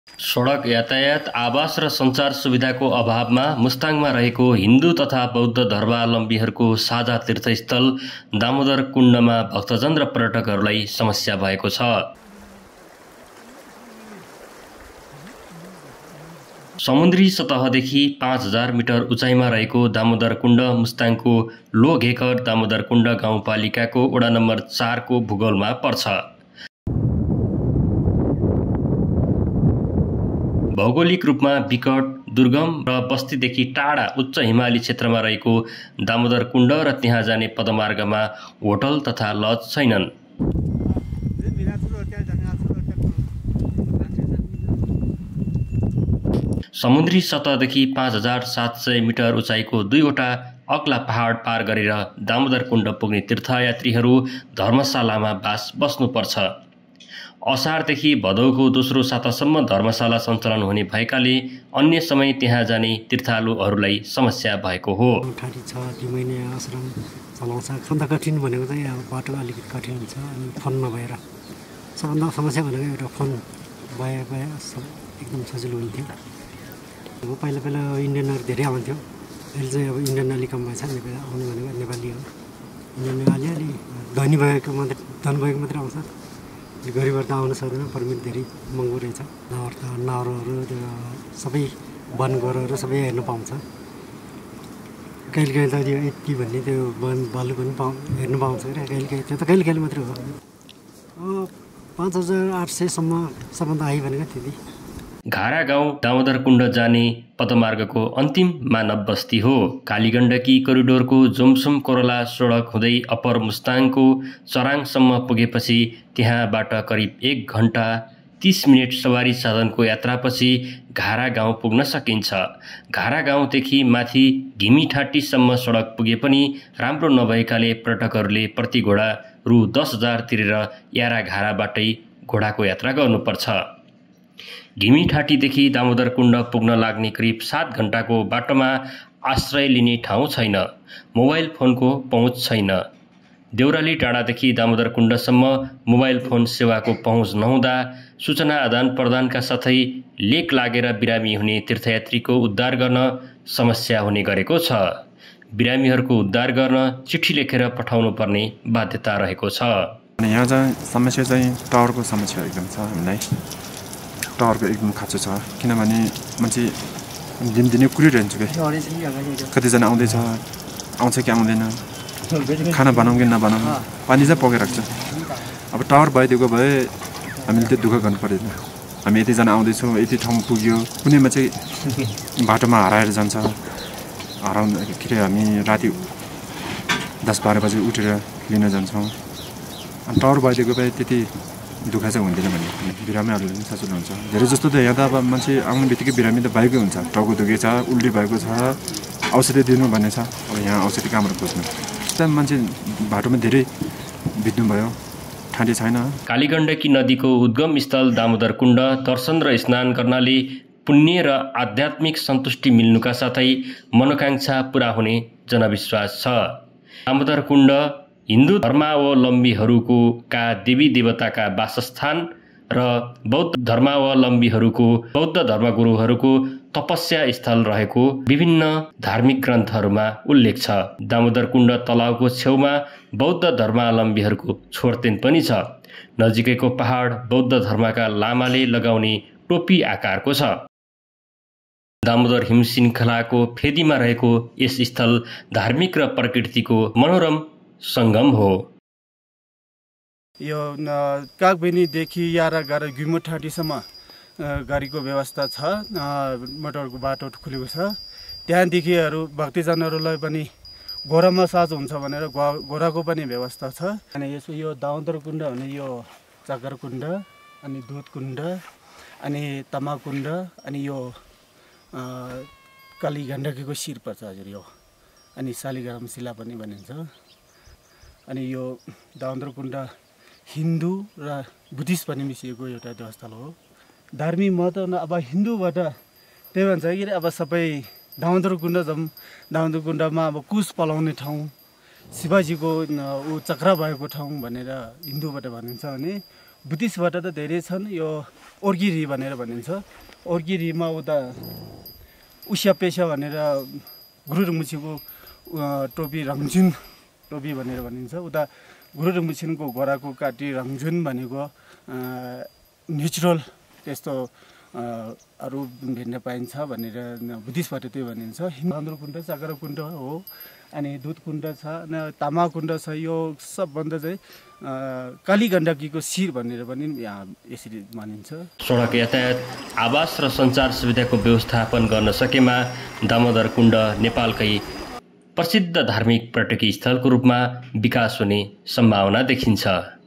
सडक यातायात, आवास र सञ्चार सुविधाको अभावमा मुस्ताङमा रहेको हिन्दू तथा बौद्ध धर्मावलम्बीहरूको साझा तीर्थस्थल दामोदर कुण्डमा भक्तजन र पर्यटकहरूलाई समस्या भएको छ। समुद्री सतहदेखि 5000 मिटर उचाइमा रहेको दामोदर कुण्ड मुस्ताङको लोघेकर दामोदर कुण्ड गाउँपालिकाको वडा नम्बर 4 को भूगोलमा पर्छ। भौगोलिक रूपमा विकट, दुर्गम र बस्तीदेखि टाढा उच्च हिमाली क्षेत्रमा रहेको दामोदर कुण्ड र त्यहाँ जाने पदमार्गमा होटल तथा लज छैनन्। समुद्री सतहदेखि 5700 मिटर उचाइको 2वटा अग्ला पहाड पार गरेर दामोदर कुण्ड पुग्ने तीर्थयात्रीहरू धर्मशालामा बस्नुपर्छ। असारदेखि भदौको दोस्रो सातासम्म धर्मशाला सञ्चालन हुने भएकाले अन्य समय त्यहाँ जाने तीर्थालुहरूलाई समस्या भएको हो। ठाडी छ, 2 महिने आश्रम चलाउँछ। खन्दा कठिन भनेको चाहिँ अब बाटो अलिकति कठिन हुन्छ अनि फोन नभएर सबभन्दा समस्या भनेको एउटा फोन भए एकदम सजिलो हुन्थ्यो। अब पहिला इन्डियनहरू धेरै आउँथ्यो, अहिले चाहिँ अब इन्डियन अलिक कम भएछ। नेपाली आउनु भनेको नेपाली हो। इन्डियन अलिअलि धनी भएको मात्रै आउँछ। गरिबहरू त आउन सक्दैन, पर्मिट धेरै महँगो रहेछ। नाउरहरू सबै वन गोरुहरू सबै हेर्नु पाउँछ। कहिले त यो यति भन्ने त्यो वन भालु पनि हेर्नु पाउँछ क्या। त्यो त कहिले मात्रै हो। 5800सम्म सबभन्दा हाई भनेको त्यति। घारा गाउँ दामोदर कुण्ड जाने पदमार्गको अन्तिम मानव बस्ती हो। कालीगण्डकी कोरिडोरको जोमसुम कोरला सडक हुँदै अप्पर मुस्ताङको चराङसम्म पुगेपछि त्यहाँबाट करिब 1 घण्टा 30 मिनट सवारी साधनको यात्रापछि घारा गाउँ पुग्न सकिन्छ। घारा गाउँदेखि माथि घिमिठाटीसम्म सडक पुगे पनि राम्रो नभएकाले पर्यटकहरूले प्रति घोडा रु 10,000 तिरेर यारा घाराबाटै घोडाको यात्रा गर्नुपर्छ। घिमिठाटीदेखि दामोदर कुण्ड पुग्न लाग्ने करिब 7 घण्टाको बाटोमा आश्रय लिने ठाउँ छैन, मोबाइल फोनको पहुँच छैन। देउराली टाढादेखि दामोदर कुण्डसम्म मोबाइल फोन सेवाको पहुँच नहुँदा सूचना आदान प्रदानका साथै लेक लागेर बिरामी हुने तीर्थयात्रीको उद्धार गर्न समस्या हुने गरेको छ। बिरामीहरूको उद्धार गर्न चिठी लेखेर पठाउनु पर्ने बाध्यता रहेको छ। यहाँ चाहिँ समस्या चाहिँ टावरको समस्या एकदम छ। हामीलाई टावरको एकदम खाँचो छ, किनभने मान्छे दिनदिनै कुरिरहन्छ क्या। कतिजना आउँछ कि आउँदैन, खाना बनाउँ कि नबनाउँ, पानी चाहिँ पकाइ राख्छ। अब टावर भइदिएको भए हामीले त्यो दुःख गर्नु पर्दैन। हामी यतिजना आउँदैछौँ, यति ठाउँ पुग्यो, कुनैमा चाहिँ बाटोमा हराएर जान्छ। हराउँदाखेरि हामी राति 10-12 बजे उठेर लिन जान्छौँ। अनि टावर भइदिएको भए त्यति दुःख चाहिँ हुँदैन भने बिरामीहरूले पनि सजिलो हुन्छ। धेरै जस्तो त यहाँ त अब मान्छे आउने बित्तिकै बिरामी त भएकै हुन्छ। टाउको दुखे छ, उल्टी भएको छ, औषधि दिनु भन्ने छ। अब यहाँ औषधि कहाँबाट खोज्नु? त्यहाँ मान्छे बाटोमा धेरै बित्नुभयो, ठाडी छैन। कालीगण्डकी नदीको उद्गम स्थल दामोदर कुण्ड दर्शन र स्नान गर्नाले पुण्य र आध्यात्मिक सन्तुष्टि मिल्नुका साथै मनोकांक्षा पूरा हुने जनविश्वास छ। दामोदर कुण्ड हिन्दू धर्मावलम्बीहरूको देवी देवताका वासस्थान र बौद्ध धर्मावलम्बीहरूको बौद्ध धर्मगुरुहरूको तपस्या स्थल रहेको विभिन्न धार्मिक ग्रन्थहरूमा उल्लेख छ। दामोदर कुण्ड तलाउको छेउमा बौद्ध धर्मावलम्बीहरूको छोरतेन पनि छ। नजिकैको पहाड बौद्ध धर्मका लामाले लगाउने टोपी आकारको छ। दामोदर हिमश्रृङ्खलाको फेदीमा रहेको यस स्थल धार्मिक र प्रकृतिको मनोरम सङ्गम हो। यो कागबेनीदेखि यारा गाह्रो घिमिठाटीसम्म गाडीको व्यवस्था छ। मोटरको बाटो खुलेको छ। त्यहाँदेखिहरू भक्तजनहरूलाई पनि घोडामा साज हुन्छ भनेर घोडाको पनि व्यवस्था छ। अनि यसो यो दामोदर कुण्ड भने यो चक्कर कुण्ड, अनि दुध कुण्ड, अनि तमा कुण्ड, अनि यो कालीगण्डकीको शिर पर्छ हजुर यो, अनि शालिग्राम शिला पनि भनिन्छ। अनि यो दामोदर कुण्ड हिन्दू र बुद्धिस्ट पनि मिसिएको एउटा देवस्थल हो। धार्मिक महत्त्व अब हिन्दूबाट त्यही भन्छ कि अब सबै दामोदर कुण्ड जाउँ, दामोदर कुण्डमा अब कुश पलाउने ठाउँ, शिवजीको ऊ चक्र भएको ठाउँ भनेर हिन्दूबाट भनिन्छ भने बुद्धिस्टबाट त धेरै छन्। यो ओर्गिरी भनेर भनिन्छ। ओर्गिरीमा उता उस्या पेसा भनेर गुरुरमुछीको टोपी रङजुन टोपी भनेर भनिन्छ। उता गुरुरमुछीको घोडाको काटी रङजुन भनेको नेचुरल त्यस्तो अरू भिन्न पाइन्छ भनेर बुद्धिस्टबाट त्यो भनिन्छ। चन्द्रकुण्ड चक्रकुण्ड हो, अनि दुधकुण्ड छ, अनि तामाकुण्ड छ। यो सबभन्दा चाहिँ काली गण्डकीको शिर भनेर पनि यहाँ यसरी मानिन्छ। सडक यातायात, आवास र सञ्चार सुविधाको व्यवस्थापन गर्न सकेमा दामोदर कुण्ड नेपालकै प्रसिद्ध धार्मिक पर्यटकीय स्थलको रूपमा विकास हुने सम्भावना देखिन्छ।